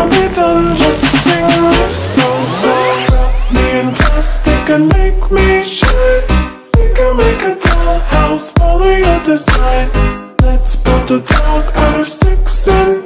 I'll be done, just sing this song. So wrap me in plastic and make me shine. We can make a dollhouse, follow your design. Let's build a dog out of sticks and